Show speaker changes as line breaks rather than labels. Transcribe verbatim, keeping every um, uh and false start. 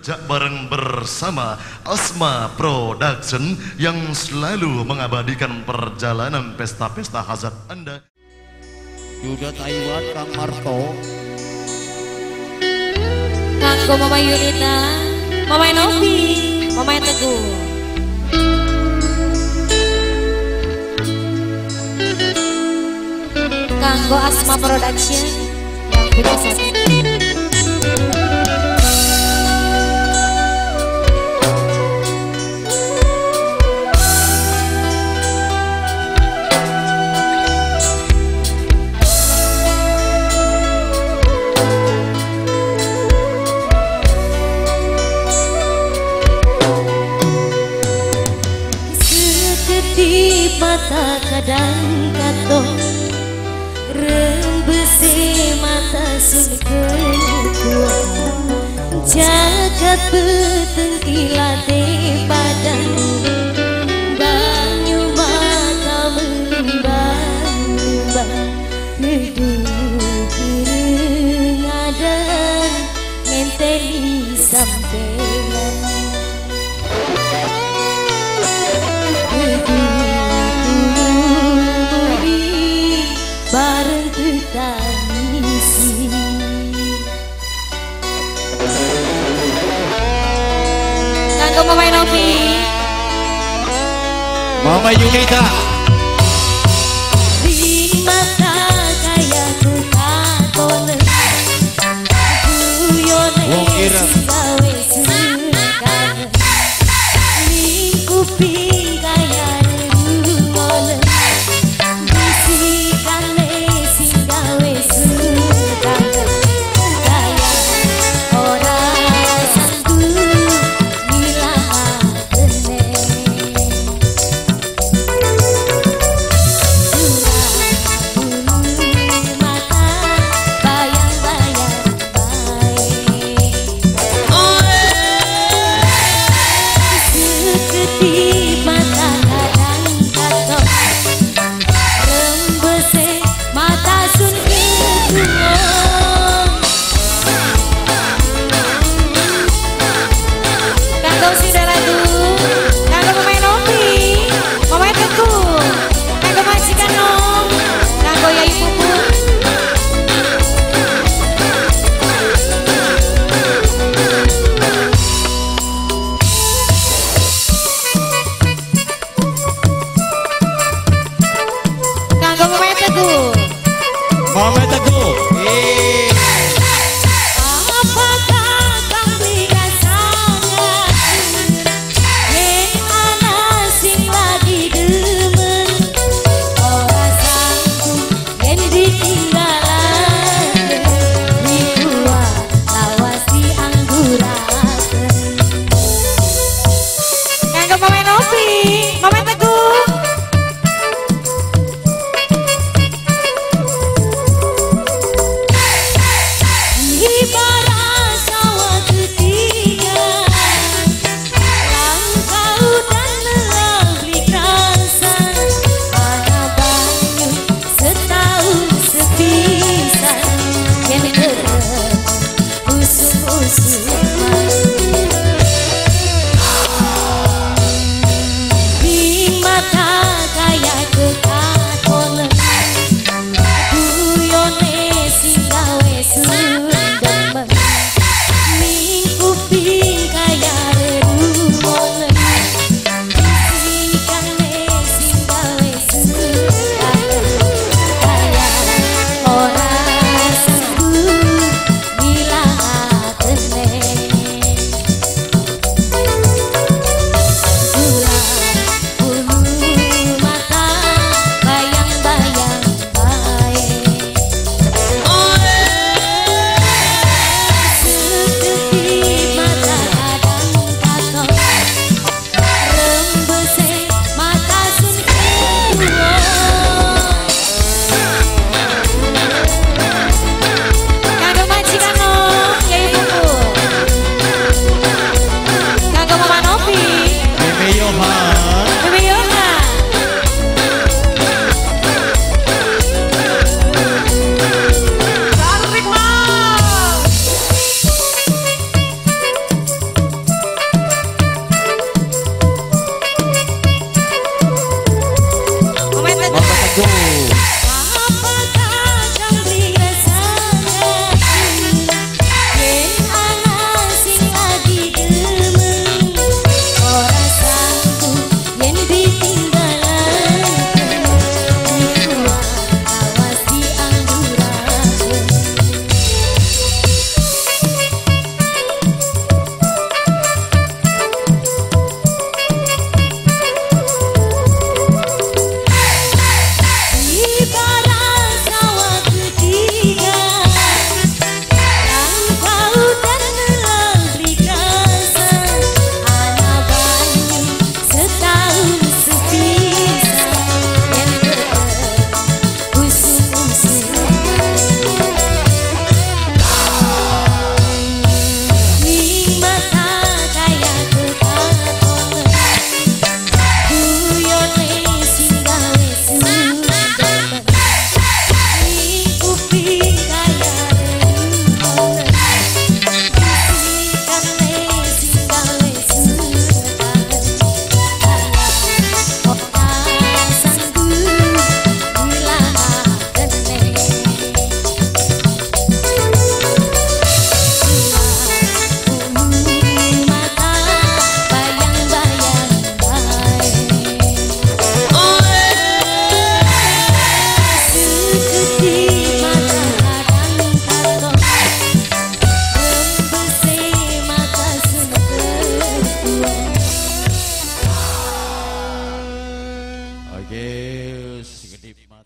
Jak bareng bersama Asma Production yang selalu mengabadikan perjalanan pesta-pesta hazard Anda.
Yuda Taiwan Kang Marto,
Kanggo Mama Yunita, Mama Novi, Mama Teguh. Kanggo Asma Production yang punya satu. Sekedip mata kadang kato, rembesi mata sun kedua, jagat betengkilate padang, banyu mata melimbang-limbang, hidup kiri ngadang ngenteni sampeyan. Bareng tetangisi Kanggo Mama Novi,
Mama Yunita,
di mata kaya kutatonen, guyone
Wong Ireng,
gawe sekanen, lingkupi kaya rungonen, bisikane sing gawe sekanen, kaya ora sanggup ngilakene. Saudara